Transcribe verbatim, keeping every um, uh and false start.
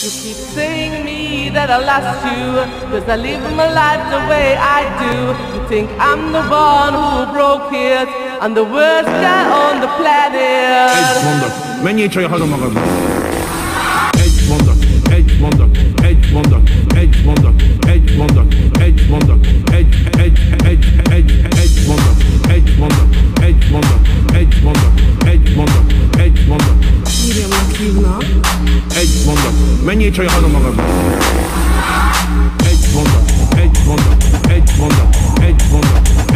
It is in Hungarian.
You keep saying me that I lost you, cause I live my life the way I do. You think I'm the one who broke it, I'm the worst guy on the planet. Egy mondat, mennyi csaj haza magadban? Egy mondat, egy mondat, egy mondat, egy mondat, egy mondat, egy mondat, egy, egy, egy, egy, egy mondat, egy mondat, egy mondat, egy mondat, egy mondat, egy mondat. Miriamnak hívnak. Egy mondat, mennyi csaj haza magadban? Egy mondat, egy mondat, egy mondat, egy mondat.